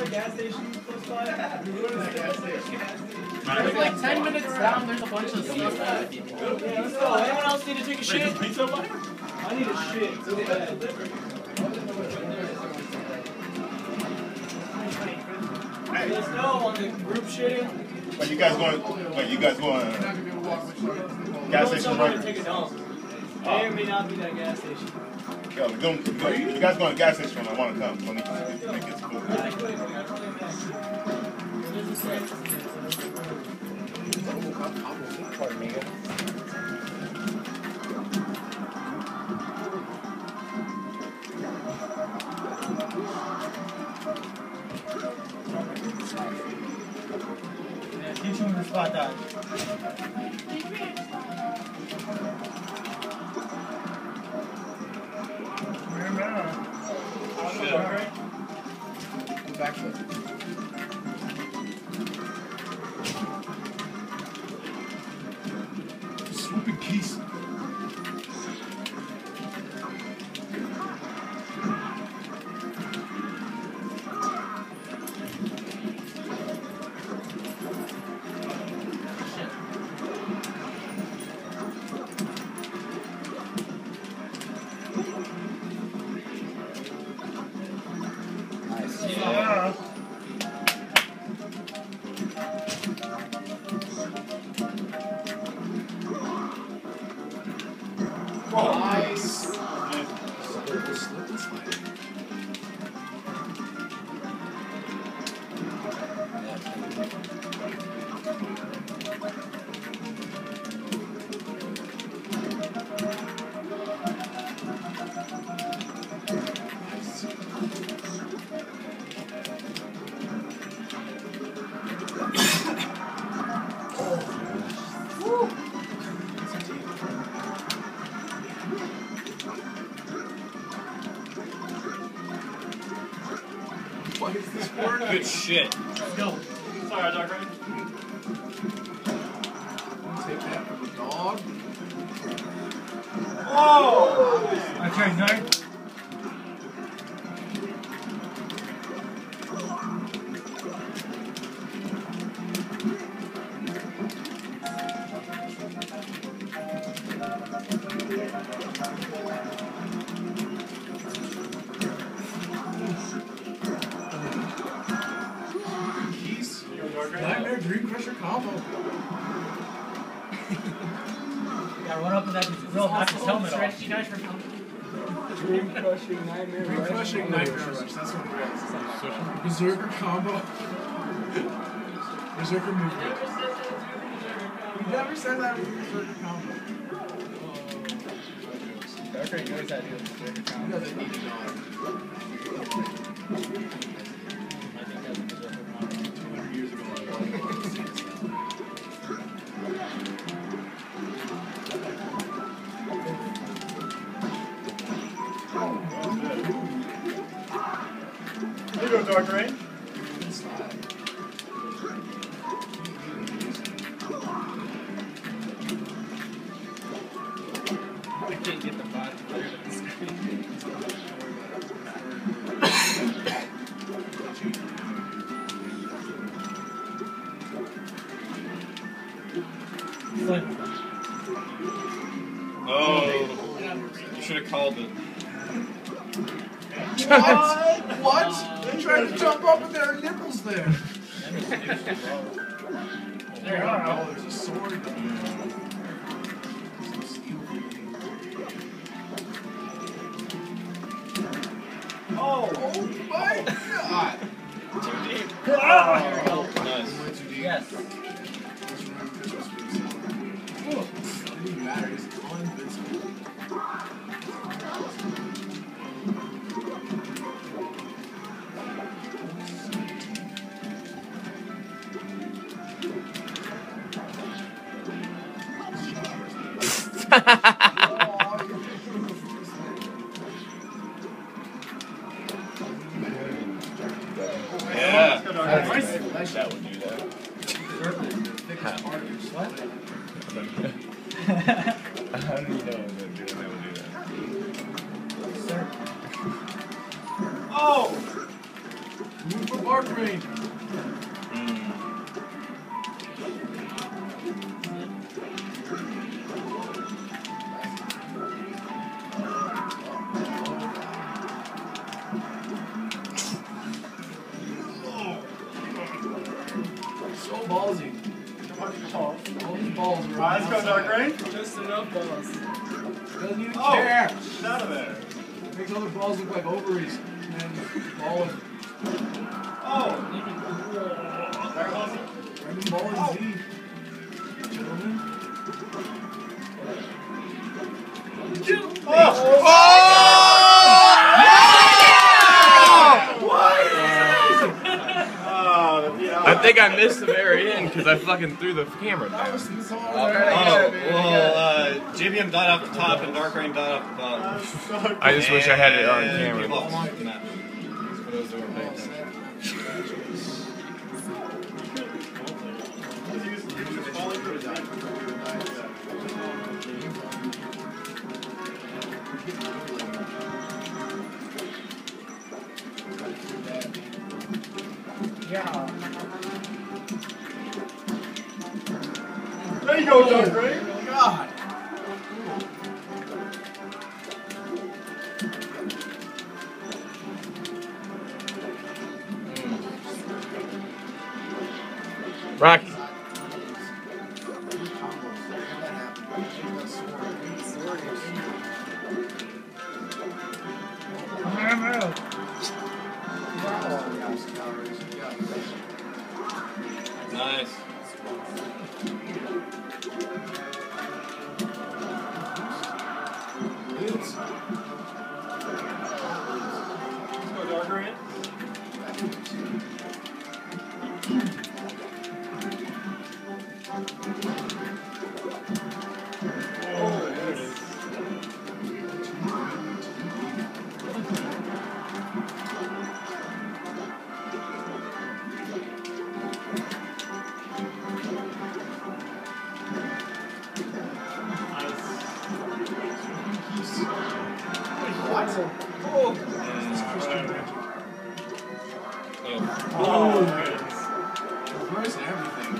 gas station close by? There's like 10 minutes down, there's a bunch of stuff. Yeah, let's go. Anyone else need to take a shit? I need a shit so bad. Hey, let's go on the group shitting. Wait, you guys going gas station right? Take a dump. May or may not be that gas station. Yo, you guys going to gas station? I want to come. So I need to make it cool. Teach him the spot dodge. Backflip. Swooping keys. Yeah. Nice. What is this for? Good shit. Let's go. Sorry, Dark Rain. Take that from the dog. Whoa! Okay, nice. Nightmare Dream Crusher combo. Gotta run up to that girl, knock his helmet off. You guys for coming. Dream crushing nightmare. Dream Crushing Nightmare Rush. That's what it is. Berserker combo. Berserker movement. We never said that was a Berserker combo. Dark Rain knows how to do a berserker combo. He doesn't need to know. I think that's a berserker combo. 200 years ago. Here you go, Dark Rain. I can't get the bot to clear the screen. Oh, you should have called it. What? What? They tried to jump up and there are nipples there. There are. Oh, there's a sword. Oh! Oh my god! Too deep. Oh. Nice. Way too deep. Yes. It didn't matter, he's invincible. Yeah. That would do that. How do you know that would do that? Oh! Move for Bart. Dark Rain. So ballsy. All these balls are Let's go, Dark Rain. Just enough balls. Doesn't even care. Get out of there. Makes other balls look like ovaries. And balling. Oh. Very close. Random ball and Z. Gentlemen. Oh! I think I missed the very end because I fucking threw the camera down. JVM died off the top and Dark Rain died off the bottom. I just wish I had it on And camera. he lost the match. For those who weren't paying attention. There you go, Dark Rain. God. Rocky. Nice. Let's go, Dark Rain. Reverse everything.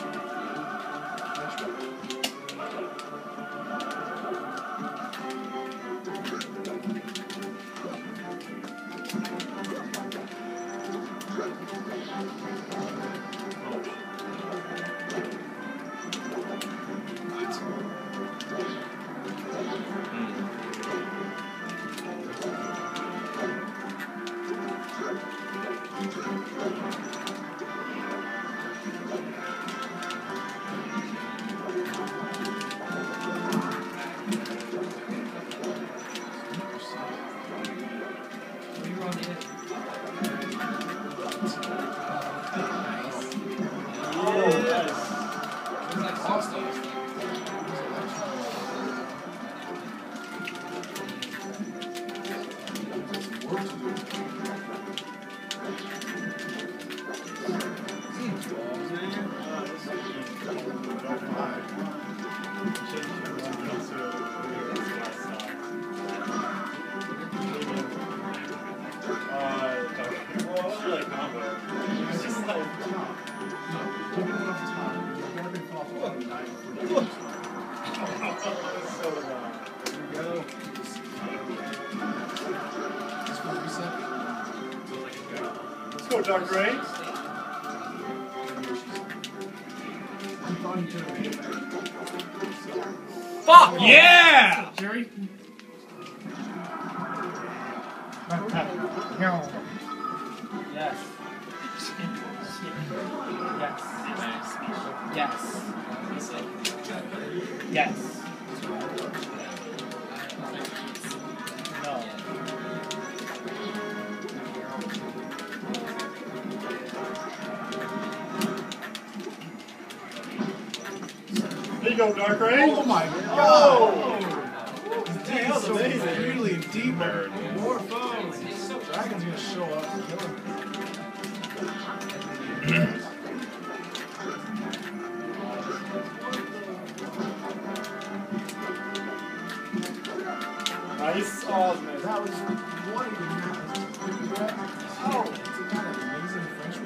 Let's go, Dark Rain. Fuck yeah! Jerry? Yes. Yes. Yes. Yes. No. There you go, Dark Rain. Oh my god! Damn, that was amazing. Really deep. More phones. Dragon's gonna show up and kill him. Nice. Oh, man. That was one of the Oh, it's a kind of amazing French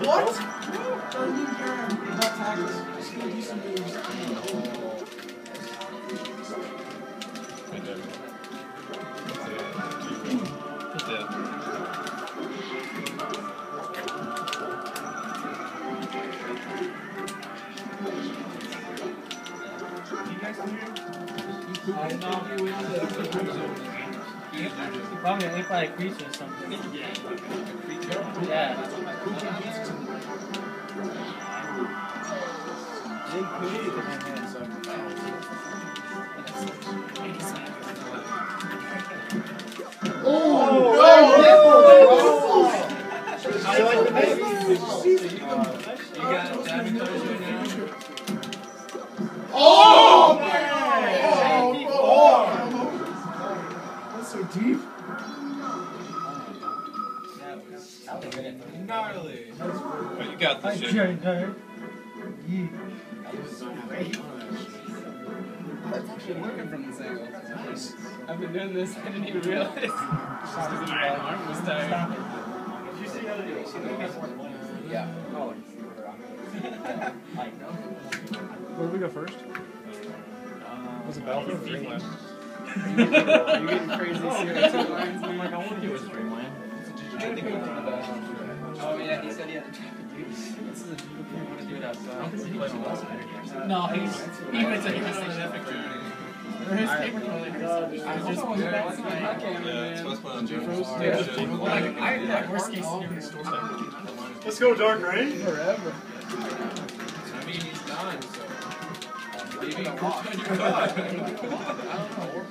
What? Don't even care about tackles. Just gonna do some moves. That's it. Probably ate by a creature or something. Yeah. That's so deep. Gnarly. But you got this shit. That's actually working from this angle. I've been doing this, I didn't even realize. My arm was tired. Did you see how they do it? Yeah. Where do we go first? Was it Battlefield or Dreamland? Are you getting crazy CO2 lines? I'm like, I want to do a Dreamland. Oh yeah, he said he had to try to do this. This is a Dreamland. You want to do it outside? No, he went to his his paper totally hurts. I just want to back my camera, man. Like, I worst case scenario. Let's go, Dark Rain. Forever. I mean, he's done, so. Maybe I don't know.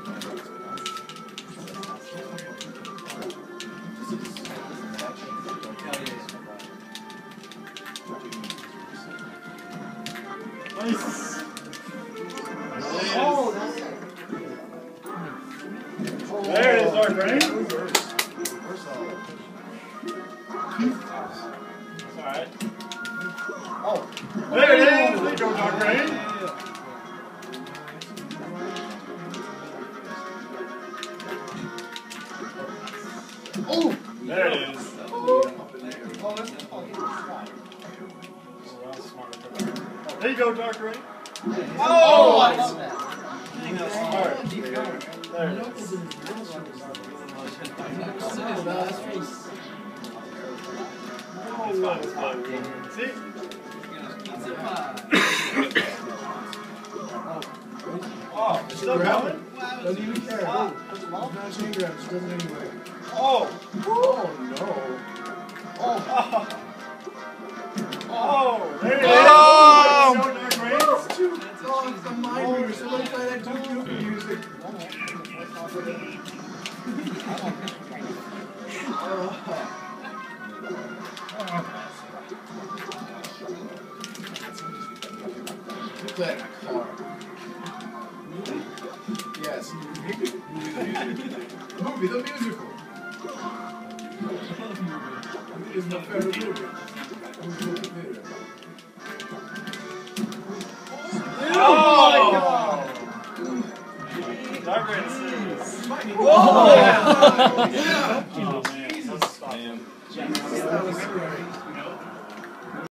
Nice. There it is, Dark Rain. Alright. Oh. There it is. There you go, Dark Rain. Oh. There it is. There you go, Dark Rain. Oh, I love that. Smart. There it is. See? Oh, it's still going? Doesn't even care. It's not chain grab, she does it anyway. Oh! Oh no. Oh! Oh! There it is! Oh! Dark Rain. It's too long. It's the mind reader. Somebody play that Duke Nukem music. Play in a car. Yes. Movie, the musical. It's my favorite movie. Oh my God! Dark Rain series. Oh! Yeah! Oh, man. Jesus. That was great.